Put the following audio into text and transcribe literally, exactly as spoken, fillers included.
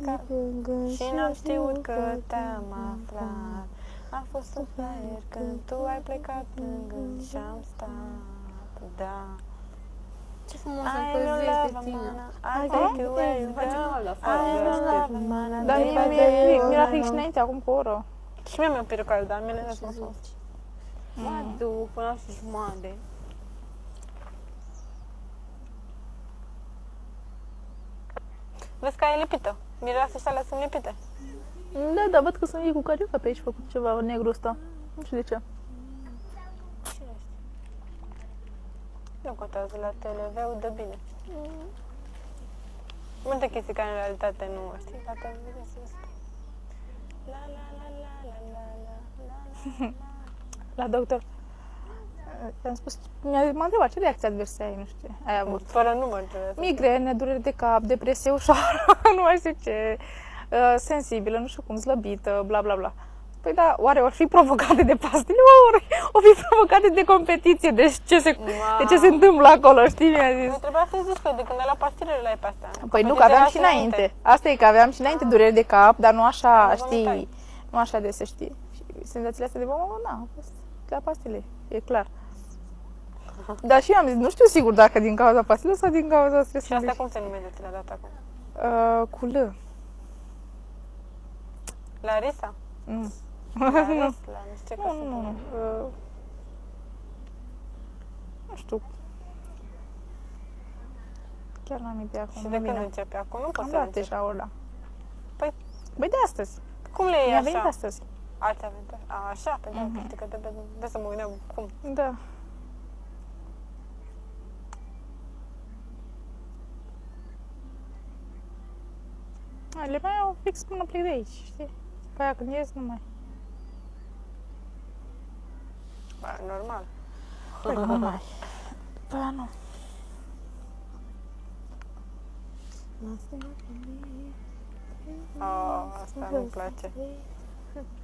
plecat și n-am știut că te-am aflat. A fost un flyer când tu ai plecat în gând și am stat, da. Ce frumos I îmi will păzesc love de tine. mana, I take you where you Facem go. alt I afară, will de love mana, Dar day mie, by mie, day. mie, mi-era fix înainte, acum cu o oră. Și mie mi-a pirucat, dar mi-le lăs mă Ce frumos. zici? Mă duc până la și jumătate. Vezi că e lipită. Miroase și alea sunt lipite. Da, da, văd că sunt ei cu carioca pe aici, făcut ceva negru ăsta. Nu știu de ce. Cine știe? Nu contează la T L V-ul de bine. Multe chestii care în realitate nu știi, la televizor se spune. La la la la la la la la la. La doctor. I-am spus, mi-a, m-a întrebat ce reacții adverse ai, nu știu ce ai avut. Fără număr trebuie să... Migrene, durere de cap, depresie ușoară, nu mai știu ce, uh, sensibilă, nu știu cum, slăbită, bla bla bla. Păi da, oare or fi provocate de pastile, ori o fi provocate de competiție, deci ce se, de ce se întâmplă acolo, știi, mi-a zis. Nu trebuia să zici că de când ai la pastilele le ai pe astea. Păi nu, că aveam și înainte. Asta e că aveam și înainte durere de cap, dar nu așa, Nu știi, vomitai. nu așa de să știi. Și senzațiile astea de vomă, na, a fost la pastile, e clar. Dar și eu am zis, nu știu sigur dacă din cauza pastilei sau din cauza Și stresului. asta cum se numește ți le-a dat acum? Uh, cu L. Larisa? Nu. Laris, Nu. la nu știu ce că Nu, se nu, nu. numește. Uh, nu știu. Chiar n-am idee acum. Și nu de când vine. începe? Acum nu Am poți să dat începi. deja ăla. Păi, Băi, de astăzi. cum le iei Mi-a venit așa? astăzi. Ați avut așa? A, așa? Pe da, Mhm. știi că de, de, de să mă gândeam cum. Da. Ai, le mai au fix până plec de aici, știi? Pe aia când ies, nu mai. Ba, normal. Păi nu mai. Păi nu. Oh, asta nu-mi place.